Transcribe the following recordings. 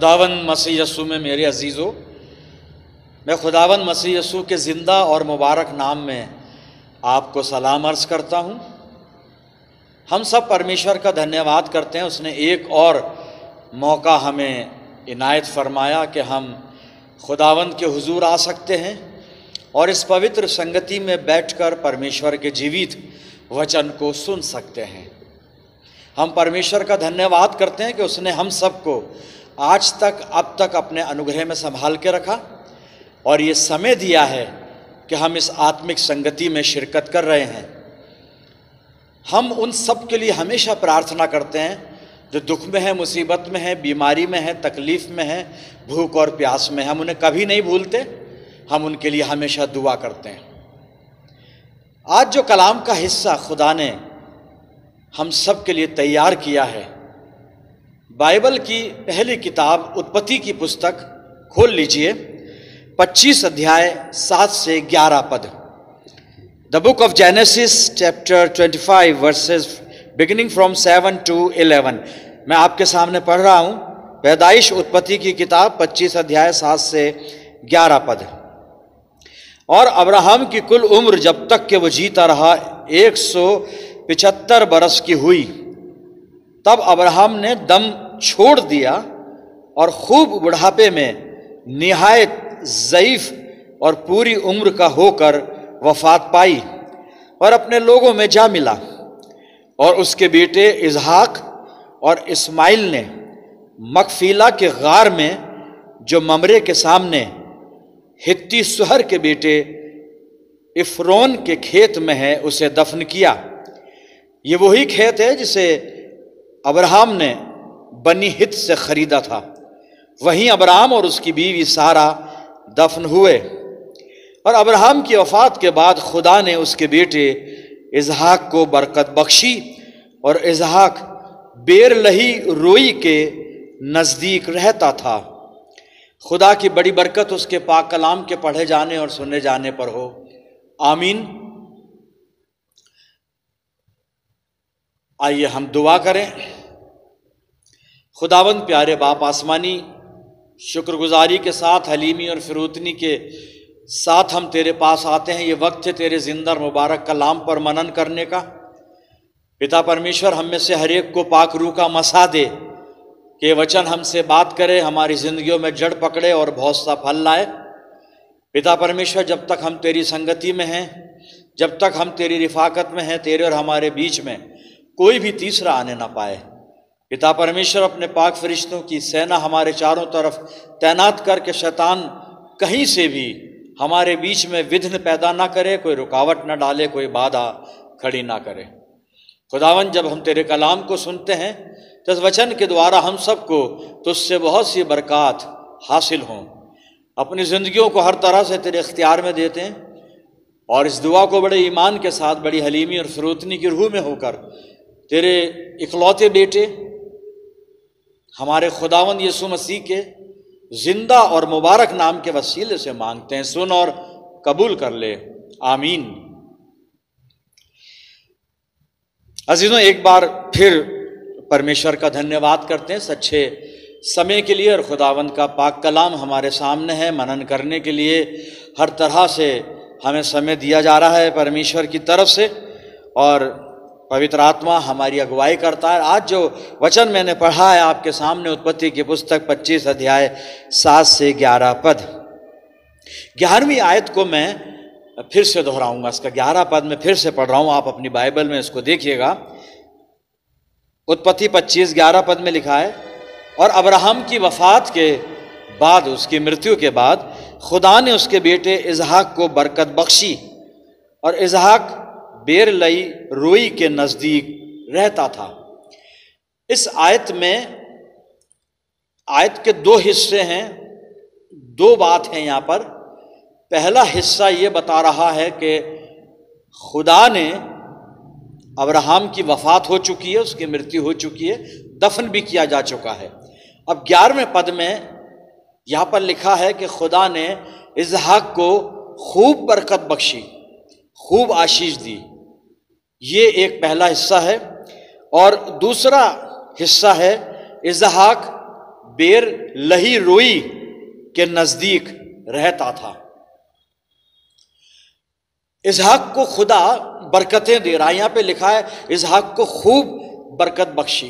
खुदावंद मसीह यस्सु में मेरे अजीज़ों, मैं खुदावंद मसीह यस्सु के ज़िंदा और मुबारक नाम में आपको सलाम अर्ज़ करता हूँ। हम सब परमेश्वर का धन्यवाद करते हैं, उसने एक और मौका हमें इनायत फरमाया कि हम खुदावंद के हुजूर आ सकते हैं और इस पवित्र संगति में बैठकर परमेश्वर के जीवित वचन को सुन सकते हैं। हम परमेश्वर का धन्यवाद करते हैं कि उसने हम सबको आज तक अब तक अपने अनुग्रह में संभाल के रखा और ये समय दिया है कि हम इस आत्मिक संगति में शिरकत कर रहे हैं। हम उन सब के लिए हमेशा प्रार्थना करते हैं जो दुख में है, मुसीबत में है, बीमारी में है, तकलीफ़ में है, भूख और प्यास में। हम उन्हें कभी नहीं भूलते, हम उनके लिए हमेशा दुआ करते हैं। आज जो कलाम का हिस्सा खुदा ने हम सब के लिए तैयार किया है, बाइबल की पहली किताब उत्पत्ति की पुस्तक खोल लीजिए, 25 अध्याय 7 से 11 पद। The book of Genesis chapter 25 verses beginning from 7 to 11। मैं आपके सामने पढ़ रहा हूँ पैदाइश उत्पत्ति की किताब 25 अध्याय 7 से 11 पद। और अब्राहम की कुल उम्र जब तक कि वो जीता रहा 175 बरस की हुई, तब अब्राहम ने दम छोड़ दिया और खूब बुढ़ापे में निहायत ज़ईफ और पूरी उम्र का होकर वफात पाई और अपने लोगों में जा मिला। और उसके बेटे इसहाक और इस्माइल ने मकफीला के गार में जो ममरे के सामने हित्ती सुहर के बेटे इफ्रोन के खेत में है उसे दफन किया। ये वही खेत है जिसे अब्राहम ने बनी हित से खरीदा था। वहीं अब्राहम और उसकी बीवी सारा दफन हुए। और अब्राहम की वफात के बाद खुदा ने उसके बेटे इसहाक को बरकत बख्शी और इसहाक बेरलही रोई के नज़दीक रहता था। खुदा की बड़ी बरकत उसके पाक कलाम के पढ़े जाने और सुने जाने पर हो, आमीन। आइए हम दुआ करें। खुदावंद प्यारे बाप आसमानी, शुक्रगुजारी के साथ, हलीमी और फिरूतनी के साथ हम तेरे पास आते हैं। ये वक्त है तेरे जिंदा और मुबारक कलाम पर मनन करने का। पिता परमेश्वर, हम में से हर एक को पाक रूह का मसा दे कि वचन हमसे बात करे, हमारी जिंदगियों में जड़ पकड़े और बहुत सा फल लाए। पिता परमेश्वर, जब तक हम तेरी संगति में हैं, जब तक हम तेरी रिफाकत में हैं, तेरे और हमारे बीच में कोई भी तीसरा आने ना पाए। पिता परमेश्वर, अपने पाक फरिश्तों की सेना हमारे चारों तरफ तैनात करके शैतान कहीं से भी हमारे बीच में विघ्न पैदा ना करे, कोई रुकावट ना डाले, कोई बाधा खड़ी ना करे। खुदावन, जब हम तेरे कलाम को सुनते हैं तो इस वचन के द्वारा हम सबको तुझसे बहुत सी बरक़ात हासिल हों। अपनी ज़िंदगियों को हर तरह से तेरे इख्तियार में देते हैं और इस दुआ को बड़े ईमान के साथ, बड़ी हलीमी और फिरूतनी की रूह में होकर तेरे इकलौते बेटे हमारे खुदावंद यीशु मसीह के जिंदा और मुबारक नाम के वसीले से मांगते हैं। सुन और कबूल कर ले, आमीन। अजीजों, एक बार फिर परमेश्वर का धन्यवाद करते हैं सच्चे समय के लिए। और खुदावंद का पाक कलाम हमारे सामने है, मनन करने के लिए हर तरह से हमें समय दिया जा रहा है परमेश्वर की तरफ से और पवित्र आत्मा हमारी अगुवाई करता है। आज जो वचन मैंने पढ़ा है आपके सामने, उत्पत्ति की पुस्तक 25 अध्याय 7 से 11 पद। 11वीं आयत को मैं फिर से दोहराऊंगा, इसका 11 पद में फिर से पढ़ रहा हूं, आप अपनी बाइबल में इसको देखिएगा। उत्पत्ति 25 11 पद में लिखा है, और अब्राहम की वफात के बाद, उसकी मृत्यु के बाद, खुदा ने उसके बेटे इसहाक को बरकत बख्शी और इसहाक बेरलई रोई के नज़दीक रहता था। इस आयत में, आयत के दो हिस्से हैं, दो बात हैं यहाँ पर। पहला हिस्सा ये बता रहा है कि खुदा ने, अब्राहम की वफात हो चुकी है, उसकी मृत्यु हो चुकी है, दफन भी किया जा चुका है। अब 11वें पद में यहाँ पर लिखा है कि खुदा ने इसहाक को खूब बरकत बख्शी, खूब आशीष दी। ये एक पहला हिस्सा है। और दूसरा हिस्सा है, इसहाक बेर लही रोई के नजदीक रहता था। इसहाक को खुदा बरकतें दे रहा है। यहां पे लिखा है इसहाक को खूब बरकत बख्शी।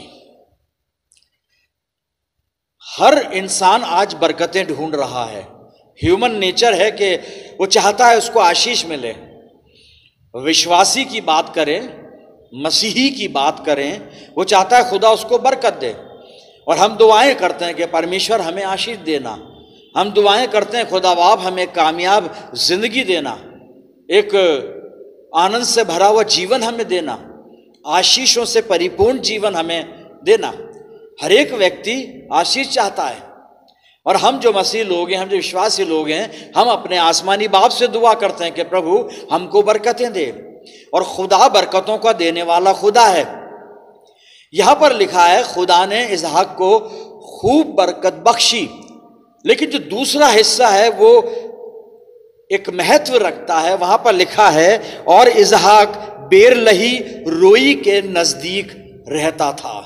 हर इंसान आज बरकतें ढूंढ रहा है। ह्यूमन नेचर है कि वो चाहता है उसको आशीष मिले। विश्वासी की बात करें, मसीही की बात करें, वो चाहता है खुदा उसको बरकत दे। और हम दुआएं करते हैं कि परमेश्वर हमें आशीष देना। हम दुआएं करते हैं खुदा बाप हमें कामयाब जिंदगी देना, एक आनंद से भरा हुआ जीवन हमें देना, आशीषों से परिपूर्ण जीवन हमें देना। हर एक व्यक्ति आशीष चाहता है। और हम जो मसीह लोग हैं, हम जो विश्वासी लोग हैं, हम अपने आसमानी बाप से दुआ करते हैं कि प्रभु हमको बरकतें दे। और खुदा बरकतों का देने वाला खुदा है। यहां पर लिखा है खुदा ने इसहाक को खूब बरकत बख्शी। लेकिन जो दूसरा हिस्सा है वो एक महत्व रखता है। वहां पर लिखा है और इसहाक बेरलही रोई के नजदीक रहता था।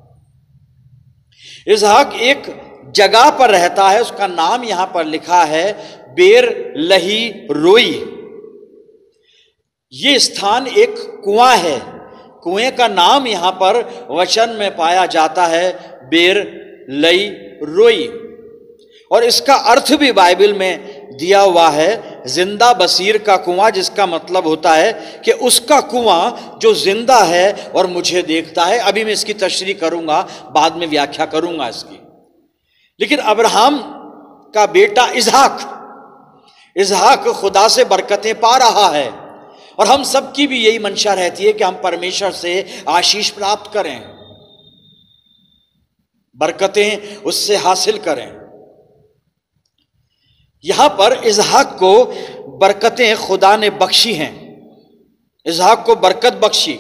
इसहाक एक जगह पर रहता है, उसका नाम यहां पर लिखा है बेरलही रोई। ये स्थान एक कुआं है। कुएं का नाम यहां पर वचन में पाया जाता है बेरलही रोई। और इसका अर्थ भी बाइबल में दिया हुआ है जिंदा बसीर का कुआं, जिसका मतलब होता है कि उसका कुआं जो जिंदा है और मुझे देखता है। अभी मैं इसकी तशरीह करूंगा, बाद में व्याख्या करूंगा इसकी। लेकिन अब्राहम का बेटा इसहाक खुदा से बरकतें पा रहा है। और हम सबकी भी यही मंशा रहती है कि हम परमेश्वर से आशीष प्राप्त करें, बरकतें उससे हासिल करें। यहां पर इसहाक को बरकतें खुदा ने बख्शी हैं। इसहाक को बरकत बख्शी।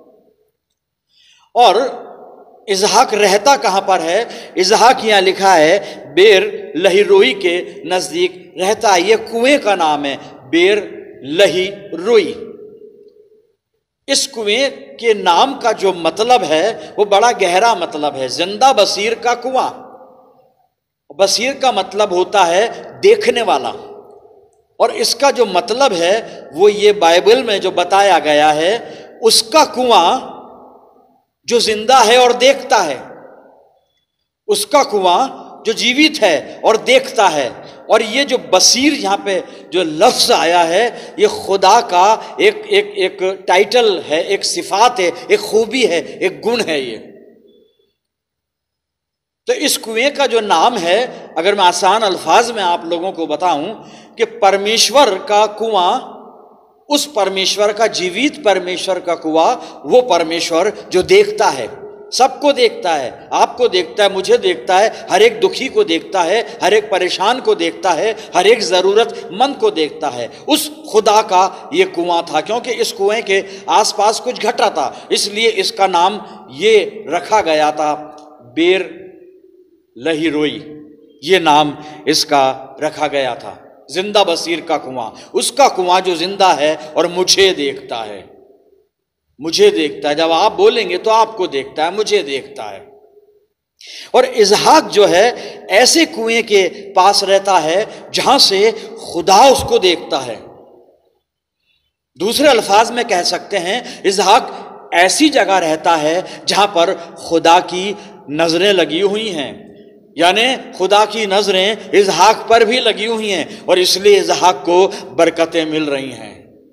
और इसहाक रहता कहां पर है? इसहाक यहां लिखा है बेर लही रोई के नजदीक रहता है। यह कुएं का नाम है बेर लही रोई। इस कुएं के नाम का जो मतलब है वो बड़ा गहरा मतलब है। जिंदा बसीर का कुआं। बसीर का मतलब होता है देखने वाला। और इसका जो मतलब है वो ये बाइबल में जो बताया गया है, उसका कुआं जो जिंदा है और देखता है, उसका कुआं जो जीवित है और देखता है। और ये जो बसीर यहां पे जो लफ्ज आया है, ये खुदा का एक टाइटल है, एक सिफात है, एक खूबी है, एक गुण है ये। तो इस कुएं का जो नाम है, अगर मैं आसान अल्फाज में आप लोगों को बताऊं कि परमेश्वर का कुआं, उस परमेश्वर का, जीवित परमेश्वर का कुआं, वो परमेश्वर जो देखता है, सबको देखता है, आपको देखता है, मुझे देखता है, हर एक दुखी को देखता है, हर एक परेशान को देखता है, हर एक जरूरतमंद को देखता है। उस खुदा का ये कुआं था। क्योंकि इस कुएं के आसपास कुछ घटा था, इसलिए इसका नाम ये रखा गया था बेर लही रोई। ये नाम इसका रखा गया था। जिंदा बसीर का कुआं, उसका कुआं जो जिंदा है और मुझे देखता है। मुझे देखता है। जब आप बोलेंगे तो आपको देखता है, मुझे देखता है। और इसहाक जो है ऐसे कुएं के पास रहता है जहां से खुदा उसको देखता है। दूसरे अल्फाज में कह सकते हैं इसहाक ऐसी जगह रहता है जहां पर खुदा की नजरें लगी हुई हैं। यानी खुदा की नजरें इसहाक पर भी लगी हुई हैं और इसलिए इसहाक को बरकतें मिल रही हैं।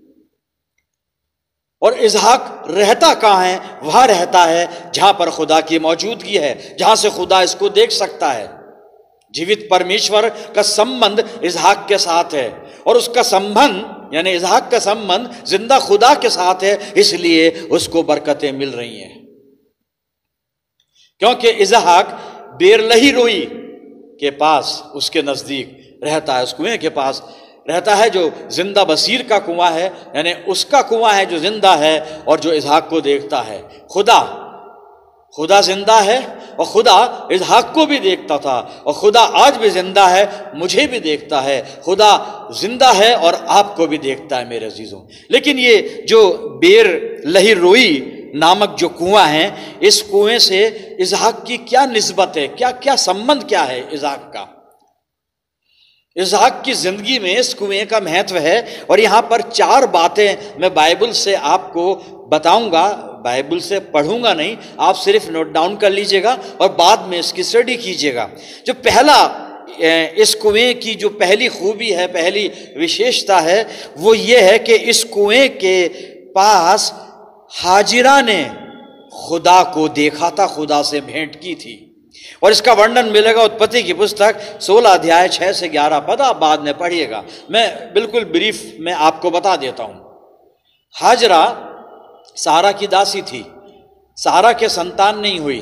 और इसहाक रहता कहाँ है? वहां रहता है जहां पर खुदा की मौजूदगी है, जहां से खुदा इसको देख सकता है। जीवित परमेश्वर का संबंध इसहाक के साथ है और उसका संबंध यानी इसहाक का संबंध जिंदा खुदा के साथ है, इसलिए उसको बरकतें मिल रही हैं। क्योंकि इसहाक बेरलही रोई के पास, उसके नजदीक रहता है, उस कुएं के पास रहता है जो जिंदा बसीर का कुआं है। यानी उसका कुआं है जो जिंदा है और जो इसहाक को देखता है। खुदा जिंदा है और खुदा इसहाक को भी देखता था और खुदा आज भी जिंदा है, मुझे भी देखता है। खुदा जिंदा है और आपको भी देखता है मेरे अजीजों। लेकिन ये जो बेर लही रोई नामक जो कुआं है, इस कुएं से इसहाक की क्या निस्बत है, क्या क्या संबंध क्या है इसहाक का। इसहाक की जिंदगी में इस कुएं का महत्व है। और यहां पर 4 बातें मैं बाइबल से आपको बताऊंगा, बाइबल से पढ़ूंगा नहीं, आप सिर्फ नोट डाउन कर लीजिएगा और बाद में इसकी स्टडी कीजिएगा। जो पहला इस कुएं की जो पहली खूबी है, पहली विशेषता है, वो ये है कि इस कुएं के पास हाजिरा ने खुदा को देखा था, खुदा से भेंट की थी। और इसका वर्णन मिलेगा उत्पत्ति की पुस्तक 16 अध्याय 6 से 11 पद, आप बाद में पढ़िएगा। मैं बिल्कुल ब्रीफ में आपको बता देता हूं। हाजरा सारा की दासी थी, सारा के संतान नहीं हुई।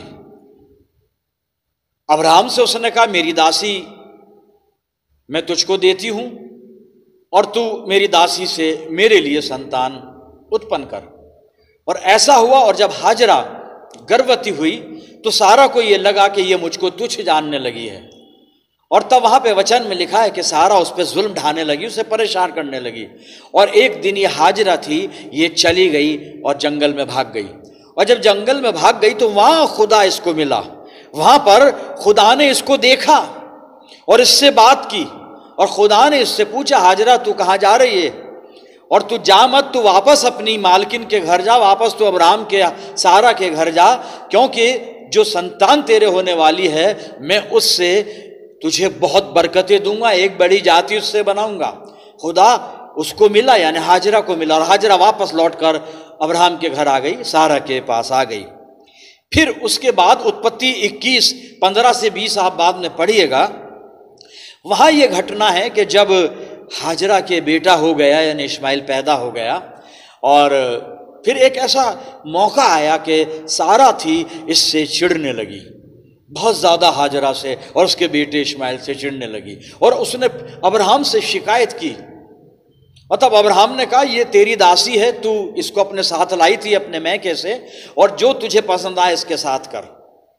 अब्राहम से उसने कहा, मेरी दासी मैं तुझको देती हूं और तू मेरी दासी से मेरे लिए संतान उत्पन्न कर। और ऐसा हुआ। और जब हाजरा गर्भवती हुई तो सारा को यह लगा कि यह मुझको तुच्छ जानने लगी है। और तब वहां पे वचन में लिखा है कि सारा उस पर जुल्म ढाने लगी, उसे परेशान करने लगी। और एक दिन ये हाजरा थी, ये चली गई और जंगल में भाग गई। और जब जंगल में भाग गई तो वहां खुदा इसको मिला। वहां पर खुदा ने इसको देखा और इससे बात की। और खुदा ने इससे पूछा, हाजरा तू कहाँ जा रही है? और तू जा मत, तू वापस अपनी मालकिन के घर जा, वापस तू अब्राहम के सारा के घर जा, क्योंकि जो संतान तेरे होने वाली है मैं उससे तुझे बहुत बरकतें दूंगा, एक बड़ी जाति उससे बनाऊंगा। खुदा उसको मिला, यानी हाजरा को मिला। और हाजरा वापस लौटकर अब्राहम के घर आ गई, सारा के पास आ गई। फिर उसके बाद उत्पत्ति 21 15 से 20 आप बाद में पढ़िएगा। वहां यह घटना है कि जब हाजरा के बेटा हो गया, यानी इस्माइल पैदा हो गया, और फिर एक ऐसा मौका आया कि सारा थी इससे चिढ़ने लगी, बहुत ज्यादा हाजरा से और उसके बेटे इस्माइल से चिढ़ने लगी। और उसने अब्राहम से शिकायत की। और तब अब्राहम ने कहा, ये तेरी दासी है, तू इसको अपने साथ लाई थी अपने मैके से, और जो तुझे पसंद आए इसके साथ कर।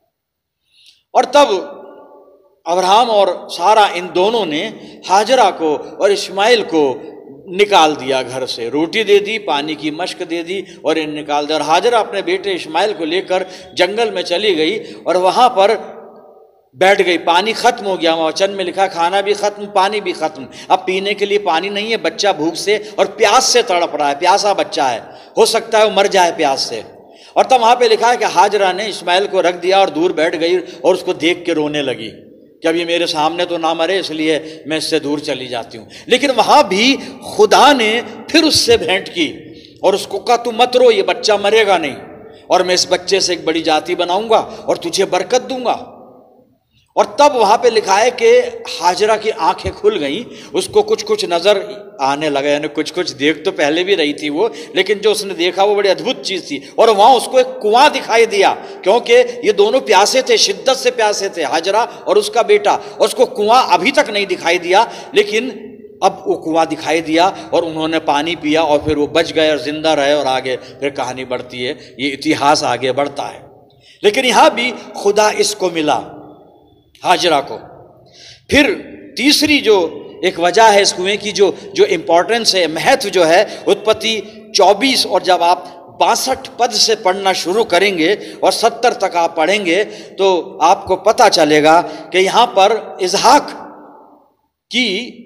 और तब अब्राहम और सारा इन दोनों ने हाजरा को और इस्माइल को निकाल दिया घर से, रोटी दे दी, पानी की मश्क दे दी और इन निकाल दिया। और हाजरा अपने बेटे इस्माइल को लेकर जंगल में चली गई और वहां पर बैठ गई। पानी खत्म हो गया, वचन में लिखा खाना भी खत्म, पानी भी खत्म। अब पीने के लिए पानी नहीं है, बच्चा भूख से और प्यास से तड़प रहा है, प्यासा बच्चा है, हो सकता है वो मर जाए प्यास से। और तब वहां पे लिखा है कि हाजरा ने इस्माइल को रख दिया और दूर बैठ गई और उसको देख के रोने लगी कि अब ये मेरे सामने तो ना मरे, इसलिए मैं इससे दूर चली जाती हूँ। लेकिन वहां भी खुदा ने फिर उससे भेंट की और उसको कहा, तू मत रो, ये बच्चा मरेगा नहीं, और मैं इस बच्चे से एक बड़ी जाति बनाऊंगा और तुझे बरकत दूंगा। और तब वहां पे लिखा है कि हाजरा की आंखें खुल गईं, उसको कुछ कुछ नजर आने लगा, यानी कुछ कुछ देख तो पहले भी रही थी वो, लेकिन जो उसने देखा वो बड़ी अद्भुत चीज थी। और वहां उसको एक कुआं दिखाई दिया, क्योंकि ये दोनों प्यासे थे, शिद्दत से प्यासे थे, हाजरा और उसका बेटा। और उसको कुआं अभी तक नहीं दिखाई दिया, लेकिन अब वो कुआं दिखाई दिया और उन्होंने पानी पिया और फिर वो बच गए और जिंदा रहे। और आगे फिर कहानी बढ़ती है, ये इतिहास आगे बढ़ता है। लेकिन यहां भी खुदा इसको मिला, हाजरा को। फिर तीसरी जो एक वजह है इस कुएं की, जो इंपॉर्टेंस है, महत्व जो है, उत्पत्ति 24 और जब आप 62 पद से पढ़ना शुरू करेंगे और 70 तक आप पढ़ेंगे तो आपको पता चलेगा कि यहां पर इसहाक की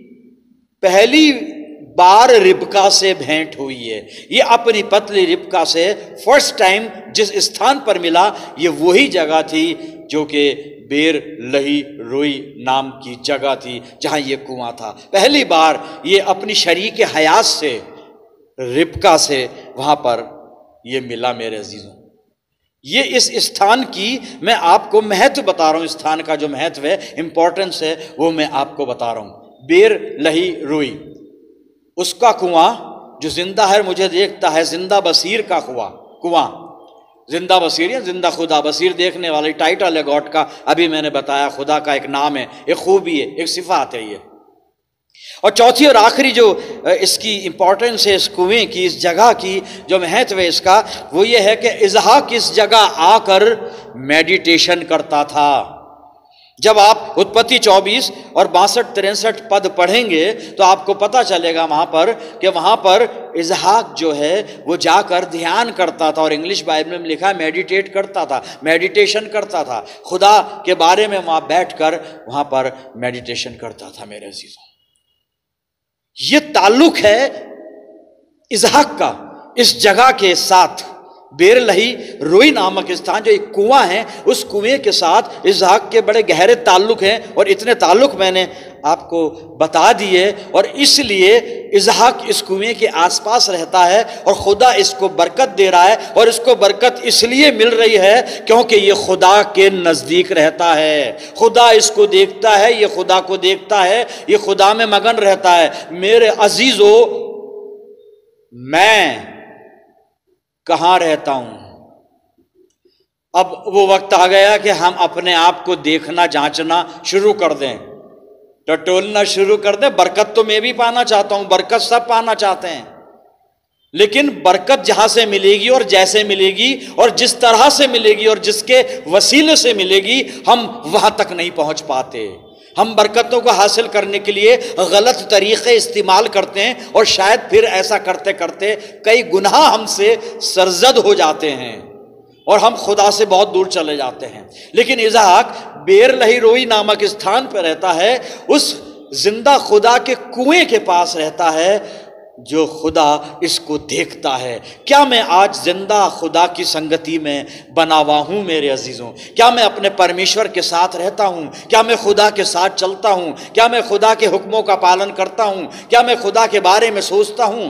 पहली बार रिबका से भेंट हुई है। ये अपनी पतली रिबका से फर्स्ट टाइम जिस स्थान पर मिला, ये वही जगह थी जो कि बेर लही रोई नाम की जगह थी, जहां ये कुआं था। पहली बार ये अपनी शरीक हयात से, रिबका से वहां पर ये मिला। मेरे अजीजों, ये इस स्थान की मैं आपको महत्व बता रहा हूं, स्थान का जो महत्व है, इंपॉर्टेंस है, वो मैं आपको बता रहा हूं। बेर लही रोई, उसका कुआं जो जिंदा है मुझे देखता है, जिंदा बसीर का कुआं, जिंदा बसीर या जिंदा खुदा, बसीर देखने वाली टाइटल है गॉड का। अभी मैंने बताया खुदा का एक नाम है, एक खूबी है, एक सिफात है ये। और चौथी और आखिरी जो इसकी इंपॉर्टेंस है, इस कुएं की, इस जगह की जो महत्व है इसका, वो ये है कि इसहाक इस जगह आकर मेडिटेशन करता था। जब आप उत्पत्ति 24 और 62-63 पद पढ़ेंगे तो आपको पता चलेगा वहां पर इसहाक जो है वो जाकर ध्यान करता था, और इंग्लिश बाइबल में लिखा है मेडिटेट करता था, मेडिटेशन करता था, खुदा के बारे में वहां बैठकर वहां पर मेडिटेशन करता था। मेरे अजीजों, ये ताल्लुक है इसहाक का इस जगह के साथ। बेरलही रोई नामक स्थान जो एक कुआं है, उस कुएं के साथ इसहाक के बड़े गहरे ताल्लुक हैं, और इतने ताल्लुक मैंने आपको बता दिए। और इसलिए इसहाक इस कुएं के आसपास रहता है और खुदा इसको बरकत दे रहा है, और इसको बरकत इसलिए मिल रही है क्योंकि ये खुदा के नजदीक रहता है, खुदा इसको देखता है, ये खुदा को देखता है, ये खुदा में मगन रहता है। मेरे अजीजों, मैं कहां रहता हूं? अब वो वक्त आ गया कि हम अपने आप को देखना जांचना शुरू कर दें, टटोलना शुरू कर दें। बरकत तो मैं भी पाना चाहता हूं, बरकत सब पाना चाहते हैं, लेकिन बरकत जहां से मिलेगी और जैसे मिलेगी और जिस तरह से मिलेगी और जिसके वसीले से मिलेगी, हम वहां तक नहीं पहुंच पाते। हम बरकतों को हासिल करने के लिए गलत तरीके इस्तेमाल करते हैं, और शायद फिर ऐसा करते करते कई गुनाह हमसे सरजद हो जाते हैं और हम खुदा से बहुत दूर चले जाते हैं। लेकिन इसहाक बेरलही रोई नामक स्थान पर रहता है, उस जिंदा खुदा के कुएं के पास रहता है जो खुदा इसको देखता है। क्या मैं आज जिंदा खुदा की संगति में बना हुआ हूं मेरे अजीजों? क्या मैं अपने परमेश्वर के साथ रहता हूं? क्या मैं खुदा के साथ चलता हूं? क्या मैं खुदा के हुक्मों का पालन करता हूं? क्या मैं खुदा के बारे में सोचता हूं,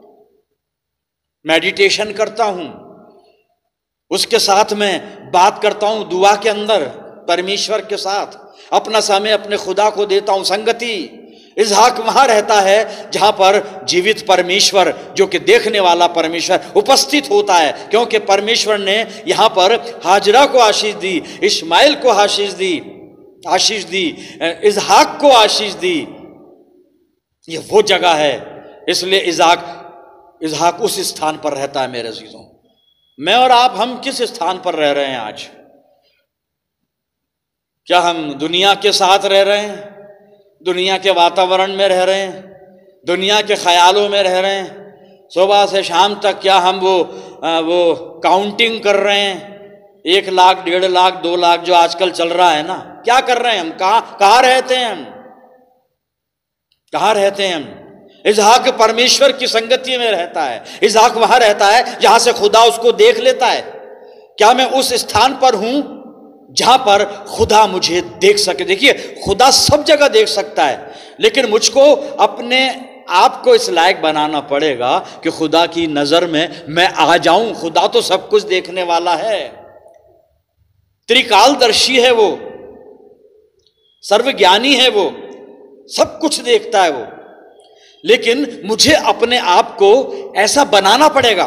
मेडिटेशन करता हूं, उसके साथ में बात करता हूं, दुआ के अंदर परमेश्वर के साथ अपना समय अपने खुदा को देता हूं, संगति। इसहाक वहां रहता है जहां पर जीवित परमेश्वर, जो कि देखने वाला परमेश्वर उपस्थित होता है, क्योंकि परमेश्वर ने यहां पर हाजरा को आशीष दी, इस्माइल को आशीष दी, इसहाक को आशीष दी। ये वो जगह है, इसलिए इसहाक उस स्थान पर रहता है। मेरे अजीजों, मैं और आप, हम किस स्थान पर रह रहे हैं आज? क्या हम दुनिया के साथ रह रहे हैं, दुनिया के वातावरण में रह रहे हैं, दुनिया के ख्यालों में रह रहे हैं? सुबह से शाम तक क्या हम वो काउंटिंग कर रहे हैं? 1 लाख, 1.5 लाख, 2 लाख जो आजकल चल रहा है ना, क्या कर रहे हैं हम? कहाँ रहते हैं हम? कहाँ रहते हैं हम? इसहाक परमेश्वर की संगति में रहता है। इसहाक वहां रहता है जहां से खुदा उसको देख लेता है। क्या मैं उस स्थान पर हूं जहां पर खुदा मुझे देख सके? देखिए, खुदा सब जगह देख सकता है, लेकिन मुझको अपने आप को इस लायक बनाना पड़ेगा कि खुदा की नजर में मैं आ जाऊं। खुदा तो सब कुछ देखने वाला है, त्रिकालदर्शी है वो, सर्वज्ञानी है वो, सब कुछ देखता है वो। लेकिन मुझे अपने आप को ऐसा बनाना पड़ेगा,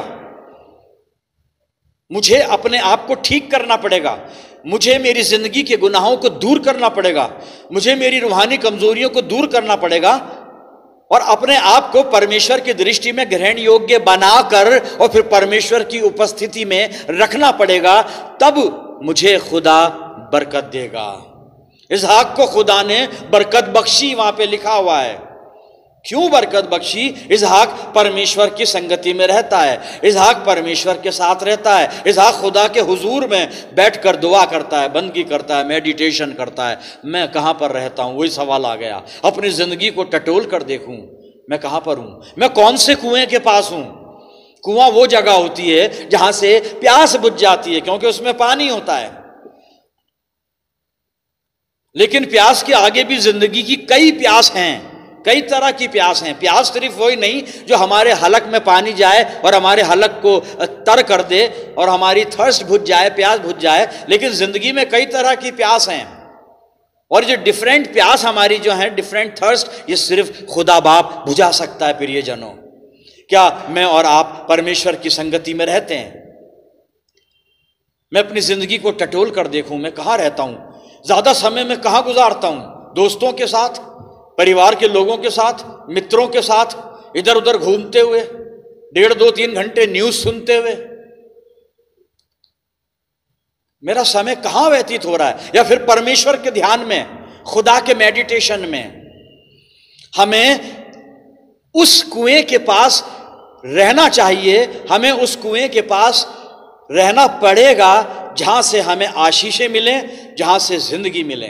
मुझे अपने आप को ठीक करना पड़ेगा, मुझे मेरी जिंदगी के गुनाहों को दूर करना पड़ेगा, मुझे मेरी रूहानी कमजोरियों को दूर करना पड़ेगा, और अपने आप को परमेश्वर की दृष्टि में ग्रहण योग्य बनाकर और फिर परमेश्वर की उपस्थिति में रखना पड़ेगा। तब मुझे खुदा बरकत देगा। इसहाक को खुदा ने बरकत बख्शी, वहां पे लिखा हुआ है। क्यों बरकत बख्शी? इसहाक परमेश्वर की संगति में रहता है, इसहाक परमेश्वर के साथ रहता है, इसहाक खुदा के हुजूर में बैठकर दुआ करता है, बंदगी करता है, मेडिटेशन करता है। मैं कहां पर रहता हूं? वही सवाल आ गया। अपनी जिंदगी को टटोल कर देखूं, मैं कहां पर हूं? मैं कौन से कुएं के पास हूं? कुआं वो जगह होती है जहां से प्यास बुझ जाती है, क्योंकि उसमें पानी होता है। लेकिन प्यास के आगे भी जिंदगी की कई प्यास हैं, कई तरह की प्यास हैं। प्यास सिर्फ वही नहीं जो हमारे हलक में पानी जाए और हमारे हलक को तर कर दे और हमारी थर्स्ट बुझ जाए, प्यास बुझ जाए, लेकिन जिंदगी में कई तरह की प्यास हैं। और जो डिफरेंट प्यास हमारी जो है, डिफरेंट थर्स्ट, ये सिर्फ खुदा बाप बुझा सकता है। प्रियजनों, क्या मैं और आप परमेश्वर की संगति में रहते हैं? मैं अपनी जिंदगी को टटोल कर देखूं, मैं कहां रहता हूं? ज्यादा समय मैं कहां गुजारता हूं? दोस्तों के साथ, परिवार के लोगों के साथ, मित्रों के साथ, इधर उधर घूमते हुए, 1.5, 2, 3 घंटे न्यूज सुनते हुए? मेरा समय कहाँ व्यतीत हो रहा है? या फिर परमेश्वर के ध्यान में, खुदा के मेडिटेशन में। हमें उस कुएं के पास रहना चाहिए, हमें उस कुएं के पास रहना पड़ेगा जहां से हमें आशीषें मिलें, जहां से जिंदगी मिले।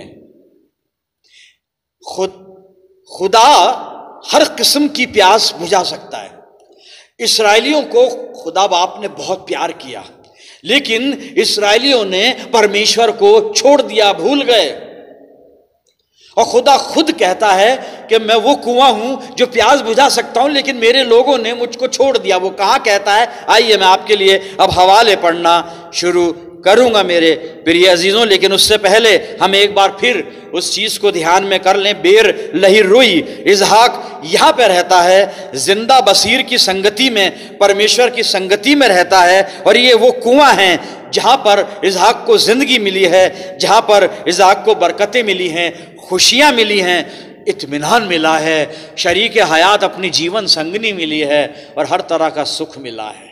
खुदा हर किस्म की प्यास बुझा सकता है। इस्राएलियों को खुदा बाप ने बहुत प्यार किया, लेकिन इस्राएलियों ने परमेश्वर को छोड़ दिया, भूल गए। और खुदा खुद कहता है कि मैं वो कुआं हूं जो प्यास बुझा सकता हूं, लेकिन मेरे लोगों ने मुझको छोड़ दिया। वो कहां कहता है? आइए मैं आपके लिए अब हवाले पढ़ना शुरू करूंगा मेरे प्रिय अजीजों, लेकिन उससे पहले हम एक बार फिर उस चीज को ध्यान में कर लें। बेर लही रुई, इसहाक यहां पर रहता है, जिंदा बसीर की संगति में, परमेश्वर की संगति में रहता है। और ये वो कुआं है जहां पर इसहाक को जिंदगी मिली है, जहां पर इसहाक को बरकतें मिली हैं, खुशियां मिली हैं, इत्मीनान मिला है, शरीक हयात अपनी जीवन संगनी मिली है और हर तरह का सुख मिला है।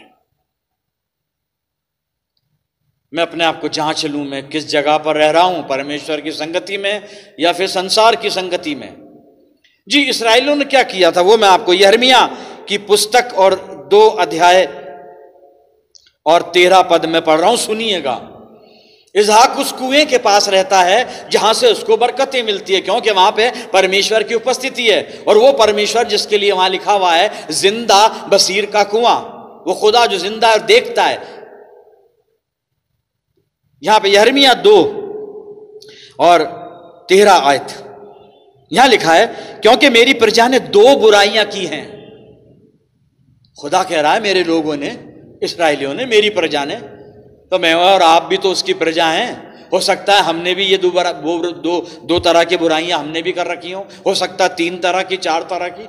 मैं अपने आप को जांच लूं, मैं किस जगह पर रह रहा हूं, परमेश्वर की संगति में या फिर संसार की संगति में। जी, इस्राएलियों ने क्या किया था वो मैं आपको यिर्मयाह की पुस्तक और 2 अध्याय और 13 पद में पढ़ रहा हूं, सुनिएगा। इसहाक उस कुएं के पास रहता है जहां से उसको बरकतें मिलती है, क्योंकि वहां पे परमेश्वर की उपस्थिति है। और वो परमेश्वर जिसके लिए वहां लिखा हुआ है जिंदा बसीर का कुआं, वो खुदा जो जिंदा है और देखता है। यहां पे यिर्मयाह 2 और 13 आयत यहां लिखा है, क्योंकि मेरी प्रजा ने 2 बुराइयां की हैं। खुदा कह रहा है मेरे लोगों ने, इस्राएलियों ने, मेरी प्रजा ने, तो मैं और आप भी तो उसकी प्रजा हैं। हो सकता है हमने भी ये दो तरह की बुराइयां हमने भी कर रखी हो सकता है 3 तरह की, 4 तरह की।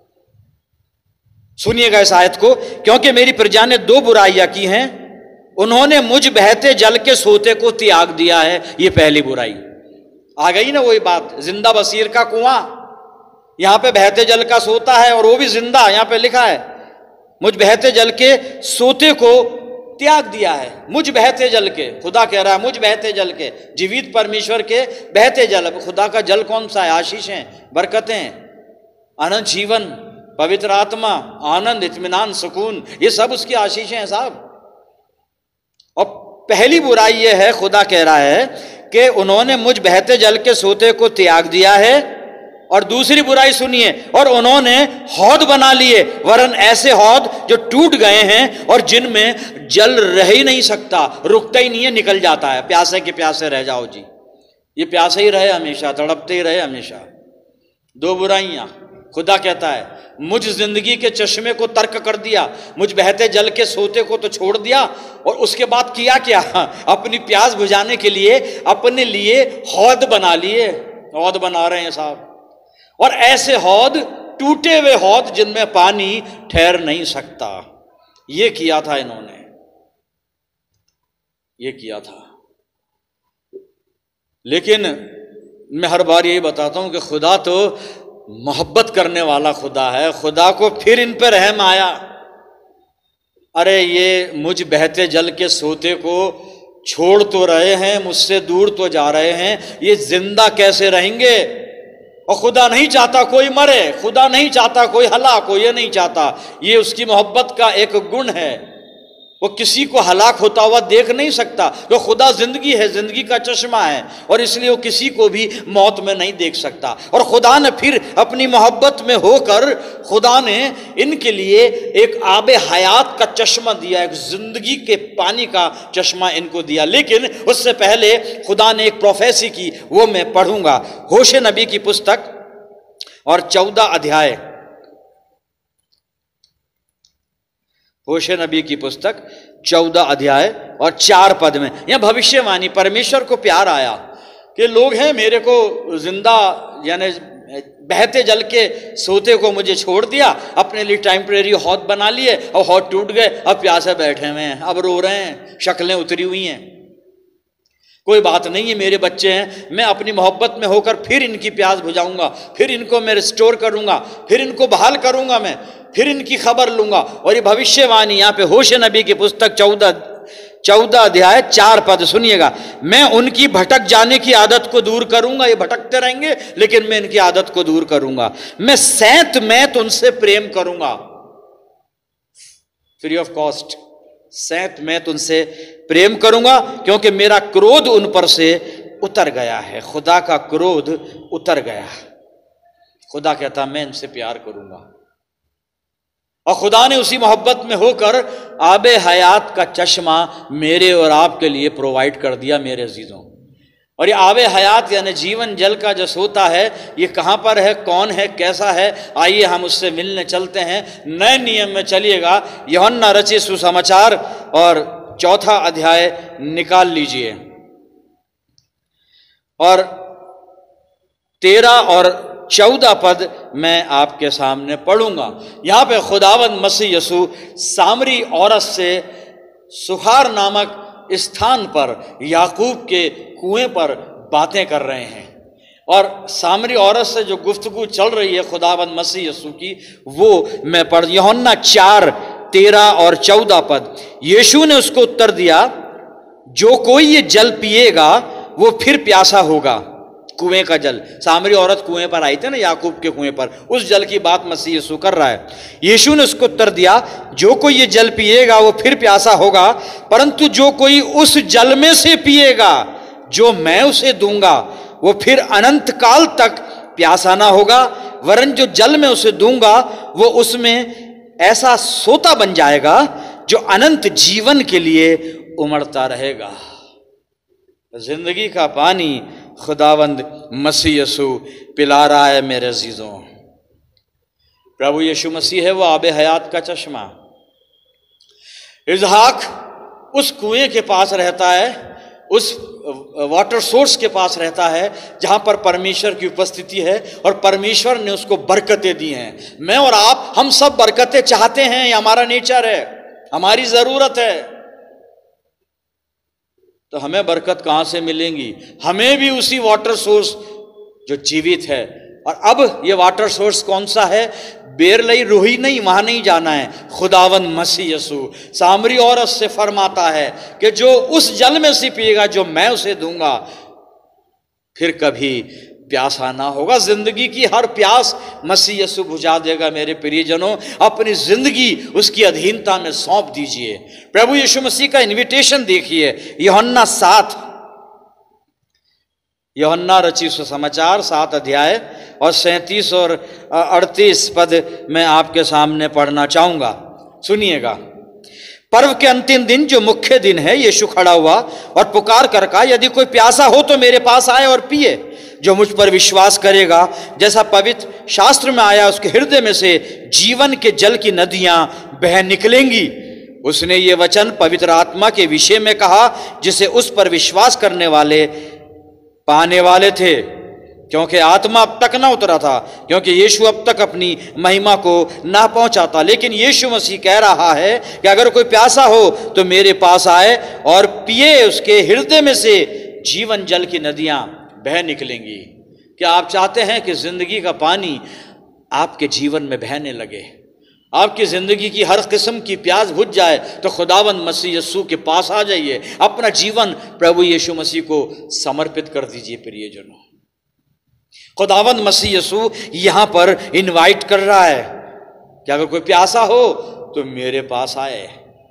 सुनिएगा इस आयत को, क्योंकि मेरी प्रजा ने 2 बुराइयां की हैं, उन्होंने मुझ बहते जल के सोते को त्याग दिया है। ये पहली बुराई आ गई ना, वही बात, जिंदा बसीर का कुआं, यहां पे बहते जल का सोता है और वो भी जिंदा, यहां पे लिखा है मुझ बहते जल के सोते को त्याग दिया है। मुझ बहते जल के, खुदा कह रहा है मुझ बहते जल के, जीवित परमेश्वर के बहते जल। खुदा का जल कौन सा है? आशीषें, बरकतें, अनंत जीवन, पवित्र आत्मा, आनंद, इत्मीनान, सुकून, ये सब उसकी आशीषें हैं साहब। और पहली बुराई ये है, खुदा कह रहा है कि उन्होंने मुझ बहते जल के सोते को त्याग दिया है। और दूसरी बुराई सुनिए, और उन्होंने हौद बना लिए, वरन ऐसे हौद जो टूट गए हैं और जिनमें जल रह ही नहीं सकता, रुकता ही नहीं है, निकल जाता है। प्यासे के प्यासे रह जाओ जी, ये प्यासे ही रहे हमेशा, तड़पते ही रहे हमेशा। 2 बुराइयां। खुदा कहता है मुझ जिंदगी के चश्मे को तर्क कर दिया, मुझ बहते जल के सोते को तो छोड़ दिया, और उसके बाद किया क्या? अपनी प्यास बुझाने के लिए अपने लिए हौद बना लिए, हौद बना रहे हैं साहब। और ऐसे हौद, टूटे हुए हौद जिनमें पानी ठहर नहीं सकता। ये किया था इन्होंने, ये किया था। लेकिन मैं हर बार यही बताता हूं कि खुदा तो मोहब्बत करने वाला खुदा है। खुदा को फिर इन पर रहम आया, अरे ये मुझ बहते जल के सोते को छोड़ तो रहे हैं, मुझसे दूर तो जा रहे हैं, ये जिंदा कैसे रहेंगे? और खुदा नहीं चाहता कोई मरे, खुदा नहीं चाहता कोई हलाक हो, ये नहीं चाहता। ये उसकी मोहब्बत का एक गुण है, वो किसी को हलाक होता हुआ देख नहीं सकता। तो खुदा जिंदगी है, जिंदगी का चश्मा है, और इसलिए वो किसी को भी मौत में नहीं देख सकता। और खुदा ने फिर अपनी मोहब्बत में होकर खुदा ने इनके लिए एक आबे हयात का चश्मा दिया, एक जिंदगी के पानी का चश्मा इनको दिया। लेकिन उससे पहले खुदा ने एक प्रोफेसी की, वो मैं पढ़ूंगा। होशे नबी की पुस्तक और 14 अध्याय, होशे नबी की पुस्तक 14 अध्याय और 4 पद में यह भविष्यवाणी, परमेश्वर को प्यार आया कि लोग हैं मेरे को जिंदा, यानी बहते जल के सोते को मुझे छोड़ दिया, अपने लिए टेम्परेरी हौद बना लिए, और हौद टूट गए, अब प्यासे बैठे हुए हैं, अब रो रहे हैं, शक्लें उतरी हुई हैं। कोई बात नहीं है, मेरे बच्चे हैं, मैं अपनी मोहब्बत में होकर फिर इनकी प्यास बुझाऊंगा, फिर इनको मैं रिस्टोर करूंगा, फिर इनको बहाल करूंगा, मैं फिर इनकी खबर लूंगा। और ये भविष्यवाणी यहाँ पे होशे नबी की पुस्तक 14 14 अध्याय 4 पद सुनिएगा। मैं उनकी भटक जाने की आदत को दूर करूंगा, ये भटकते रहेंगे लेकिन मैं इनकी आदत को दूर करूंगा। मैं सैंत मैत उनसे प्रेम करूंगा, फ्री ऑफ कॉस्ट, सैंत मैत उनसे प्रेम करूंगा, क्योंकि मेरा क्रोध उन पर से उतर गया है। खुदा का क्रोध उतर गया। खुदा कहता मैं इनसे प्यार करूंगा, और खुदा ने उसी मोहब्बत में होकर आबे हयात का चश्मा मेरे और आपके लिए प्रोवाइड कर दिया मेरे अजीजों। और ये आबे हयात यानी जीवन जल का जो सोता है, ये कहाँ पर है, कौन है, कैसा है, आइए हम उससे मिलने चलते हैं। नए नियम में चलिएगा, यूहन्ना रचित सुसमाचार और 4 अध्याय निकाल लीजिए और 13 और 14 पद मैं आपके सामने पढ़ूंगा। यहां पे खुदावंद मसीह यसू सामरी औरत से सुखार नामक स्थान पर याकूब के कुएं पर बातें कर रहे हैं, और सामरी औरत से जो गुफ्तगू चल रही है खुदावंद मसीह यसू की, वो मैं पढ़, यूहन्ना 4 13 और 14 पद। यीशु ने उसको उत्तर दिया, जो कोई ये जल पिएगा वो फिर प्यासा होगा। कुएं का जल, सामरी औरत कुएं पर आई थी ना, याकूब के कुएं पर, उस जल की बात मसीह यीशु कर रहा है। यीशु ने उसको उत्तर दिया, जो कोई ये जल पिएगा वो फिर प्यासा होगा, परंतु जो कोई उस जल में से पिएगा जो मैं उसे दूंगा वो फिर अनंत काल तक प्यासा ना होगा, वरन जो जल में उसे दूंगा वो उसमें ऐसा सोता बन जाएगा जो अनंत जीवन के लिए उमड़ता रहेगा। जिंदगी का पानी खुदावंद मसीह यसू पिला रहा है मेरे अजीजों। प्रभु यीशु मसीह है वो आबे हयात का चश्मा। इजहाक उस कुएं के पास रहता है, उस वाटर सोर्स के पास रहता है जहां पर परमेश्वर की उपस्थिति है, और परमेश्वर ने उसको बरकतें दी हैं। मैं और आप, हम सब बरकतें चाहते हैं, ये हमारा नेचर है, हमारी जरूरत है। तो हमें बरकत कहां से मिलेंगी? हमें भी उसी वाटर सोर्स जो जीवित है। और अब ये वाटर सोर्स कौन सा है? बेरलई रूही नहीं, वहां नहीं जाना है। खुदावंद मसीह यसू सामरी औरत से फरमाता है कि जो उस जल में से पिएगा जो मैं उसे दूंगा फिर कभी प्यासा ना होगा। जिंदगी की हर प्यास मसीह यसू बुझा देगा। मेरे प्रियजनों, अपनी जिंदगी उसकी अधीनता में सौंप दीजिए। प्रभु यीशु मसीह का इनविटेशन देखिए, यूहन्ना रचित सुसमाचार 7 अध्याय और 37 और 38 पद मैं आपके सामने पढ़ना चाहूंगा, सुनिएगा। पर्व के अंतिम दिन जो मुख्य दिन है, यीशु खड़ा हुआ और पुकार कर कहा, यदि कोई प्यासा हो तो मेरे पास आए और पिए। जो मुझ पर विश्वास करेगा, जैसा पवित्र शास्त्र में आया, उसके हृदय में से जीवन के जल की नदियां बह निकलेंगी। उसने ये वचन पवित्र आत्मा के विषय में कहा, जिसे उस पर विश्वास करने वाले पाने वाले थे, क्योंकि आत्मा अब तक ना उतरा था, क्योंकि यीशु अब तक अपनी महिमा को ना पहुंचा था। लेकिन यीशु मसीह कह रहा है कि अगर कोई प्यासा हो तो मेरे पास आए और पिए, उसके हृदय में से जीवन जल की नदियां बह निकलेंगी। क्या आप चाहते हैं कि जिंदगी का पानी आपके जीवन में बहने लगे, आपकी जिंदगी की हर किस्म की प्यास बुझ जाए? तो खुदावंद मसीह यीशु के पास आ जाइए, अपना जीवन प्रभु यीशु मसीह को समर्पित कर दीजिए। प्रियजनों, खुदावंद मसीह यीशु यहां पर इनवाइट कर रहा है कि अगर कोई प्यासा हो तो मेरे पास आए,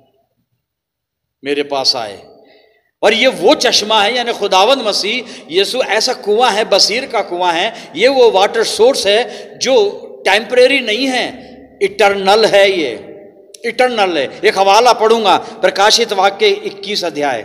मेरे पास आए। और ये वो चश्मा है, यानी खुदावंद मसीह यीशु ऐसा कुआं है, बसीर का कुआं है। ये वो वाटर सोर्स है जो टेम्परेरी नहीं है, इटर्नल है। ये इटर्नल है। एक हवाला पढ़ूंगा, प्रकाशित वाक्य 21 अध्याय,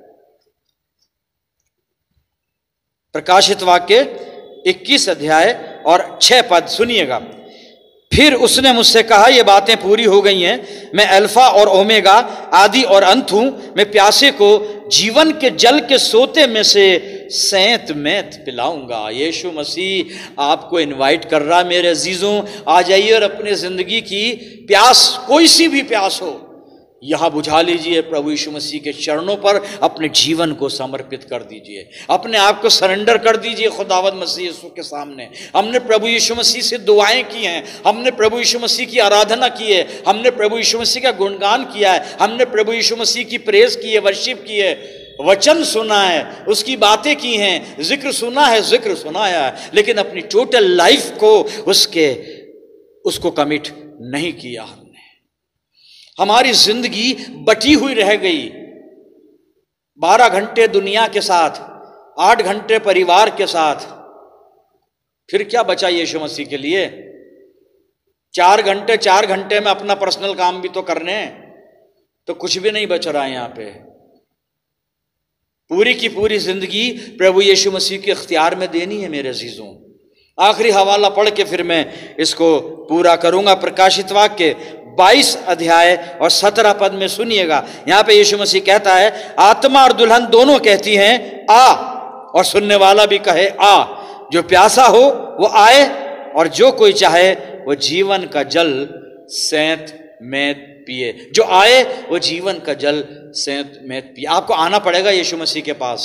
प्रकाशित वाक्य 21 अध्याय और 6 पद सुनिएगा। फिर उसने मुझसे कहा, ये बातें पूरी हो गई हैं। मैं अल्फा और ओमेगा, आदि और अंत हूं। मैं प्यासे को जीवन के जल के सोते में से सैंत मैत पिलाऊंगा। यीशु मसीह आपको इनवाइट कर रहा, मेरे अजीजों, आ जाइए और अपनी जिंदगी की प्यास, कोई सी भी प्यास हो, यहाँ बुझा लीजिए, प्रभु यीशु मसीह के चरणों पर अपने जीवन को समर्पित कर दीजिए, अपने आप को सरेंडर कर दीजिए खुदावंद मसीह यीशु के सामने। हमने प्रभु यीशु मसीह से दुआएं की हैं, हमने प्रभु यीशु मसीह की आराधना की है, हमने प्रभु यीशु मसीह का गुणगान किया है, हमने प्रभु यीशु मसीह की प्रेज की है, वर्शिप की है, वचन सुना है, उसकी बातें की हैं, जिक्र सुना है, जिक्र सुनाया है, लेकिन अपनी टोटल लाइफ को उसको कमिट नहीं किया। हमारी जिंदगी बटी हुई रह गई, 12 घंटे दुनिया के साथ, 8 घंटे परिवार के साथ, फिर क्या बचा यीशु मसीह के लिए? 4 घंटे में अपना पर्सनल काम भी तो करने, तो कुछ भी नहीं बच रहा है यहाँ पे। पूरी की पूरी जिंदगी प्रभु यीशु मसीह के इख्तियार में देनी है मेरे अजीजों। आखिरी हवाला पढ़ के फिर मैं इसको पूरा करूंगा। प्रकाशित वाक्य 22 अध्याय और 17 पद में सुनिएगा। यहां पे यीशु मसीह कहता है, आत्मा और दुल्हन दोनों कहती हैं आ, और सुनने वाला भी कहे आ। जो प्यासा हो वो आए, और जो कोई चाहे वो जीवन का जल सेंत में पिए। जो आए वो जीवन का जल सेंत में पिए। आपको आना पड़ेगा यीशु मसीह के पास।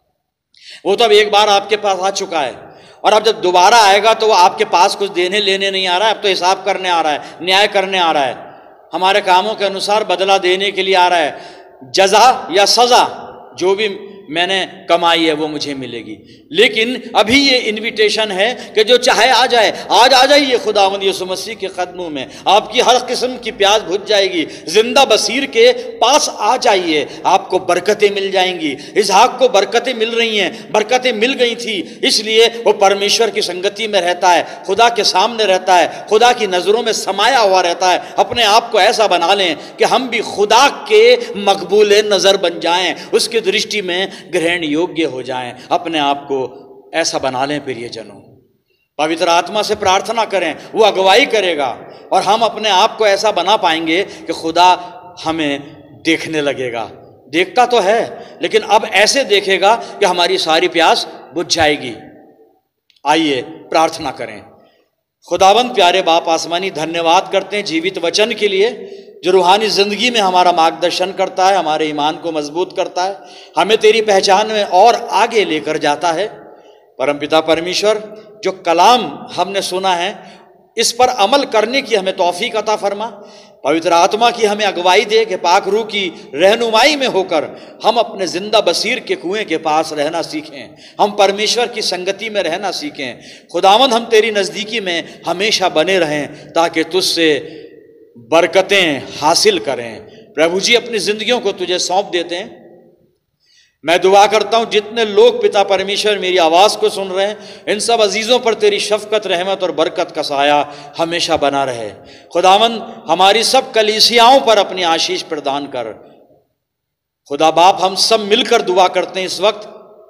वो तो अब एक बार आपके पास आ चुका है, और अब जब दोबारा आएगा तो वो आपके पास कुछ देने लेने नहीं आ रहा है, अब तो हिसाब करने आ रहा है, न्याय करने आ रहा है, हमारे कामों के अनुसार बदला देने के लिए आ रहा है। जजा या सजा जो भी मैंने कमाई है वो मुझे मिलेगी। लेकिन अभी ये इनविटेशन है कि जो चाहे आ जाए, आज आ जाइए खुदावंद यीशु मसीह के कदमों में, आपकी हर किस्म की प्यास बुझ जाएगी। जिंदा बसीर के पास आ जाइए, आपको बरकतें मिल जाएंगी। इसहाक को बरकतें मिल रही हैं, बरकतें मिल गई थी, इसलिए वो परमेश्वर की संगति में रहता है, खुदा के सामने रहता है, खुदा की नज़रों में समाया हुआ रहता है। अपने आप को ऐसा बना लें कि हम भी खुदा के मकबूल नज़र बन जाएं, उसकी दृष्टि में ग्रहण योग्य हो जाएं। अपने आप को ऐसा बना लें प्रियजनों। पवित्र आत्मा से प्रार्थना करें, वो अगुवाई करेगा, और हम अपने आप को ऐसा बना पाएंगे कि खुदा हमें देखने लगेगा। देखता तो है, लेकिन अब ऐसे देखेगा कि हमारी सारी प्यास बुझ जाएगी। आइए प्रार्थना करें। खुदावंद प्यारे बाप आसमानी, धन्यवाद करते हैं जीवित वचन के लिए, जो रूहानी ज़िंदगी में हमारा मार्गदर्शन करता है, हमारे ईमान को मजबूत करता है, हमें तेरी पहचान में और आगे लेकर जाता है। परमपिता परमेश्वर, जो कलाम हमने सुना है, इस पर अमल करने की हमें तौफीक अता फरमा। पवित्र आत्मा की हमें अगुवाई दे कि पाक रूह की रहनुमाई में होकर हम अपने जिंदा बसीर के कुएं के पास रहना सीखें, हम परमेश्वर की संगति में रहना सीखें। खुदावंद, हम तेरी नज़दीकी में हमेशा बने रहें, ताकि तुझसे बरकतें हासिल करें। प्रभु जी, अपनी जिंदगियों को तुझे सौंप देते हैं। मैं दुआ करता हूं जितने लोग पिता परमेश्वर मेरी आवाज़ को सुन रहे हैं, इन सब अजीज़ों पर तेरी शफकत, रहमत और बरकत का साया हमेशा बना रहे। खुदावंद, हमारी सब कलीसियाओं पर अपनी आशीष प्रदान कर। खुदा बाप, हम सब मिलकर दुआ करते हैं इस वक्त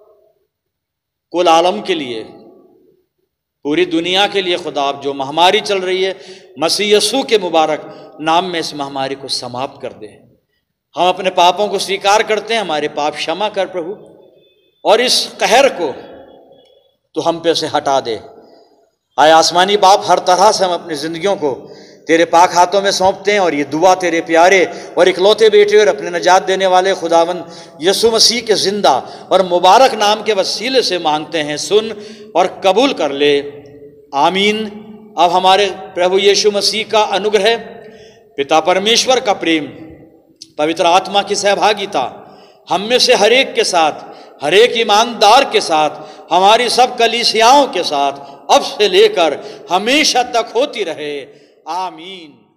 कुल आलम के लिए, पूरी दुनिया के लिए। खुदा, जो महामारी चल रही है, मसीह यीशु के मुबारक नाम में इस महामारी को समाप्त कर दे। हम अपने पापों को स्वीकार करते हैं, हमारे पाप क्षमा कर प्रभु, और इस कहर को तो हम पे से हटा दे। आए आसमानी बाप, हर तरह से हम अपनी जिंदगियों को तेरे पाक हाथों में सौंपते हैं, और ये दुआ तेरे प्यारे और इकलौते बेटे और अपने नजात देने वाले खुदावंद यीशु मसीह के जिंदा और मुबारक नाम के वसीले से मांगते हैं। सुन और कबूल कर ले, आमीन। अब हमारे प्रभु यीशु मसीह का अनुग्रह, पिता परमेश्वर का प्रेम, पवित्र आत्मा की सहभागिता हम में से हर एक के साथ, हर एक ईमानदार के साथ, हमारी सब कलीसियाओं के साथ अब से लेकर हमेशा तक होती रहे। आमीन।